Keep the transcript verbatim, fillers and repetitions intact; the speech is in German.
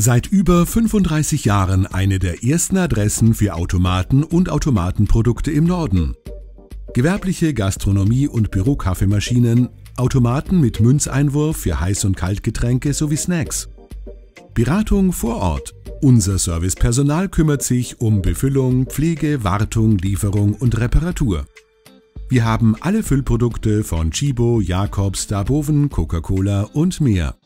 Seit über fünfunddreißig Jahren eine der ersten Adressen für Automaten und Automatenprodukte im Norden. Gewerbliche Gastronomie- und Bürokaffeemaschinen, Automaten mit Münzeinwurf für Heiß- und Kaltgetränke sowie Snacks. Beratung vor Ort. Unser Servicepersonal kümmert sich um Befüllung, Pflege, Wartung, Lieferung und Reparatur. Wir haben alle Füllprodukte von Tchibo, Jacobs, Darboven, Coca-Cola und mehr.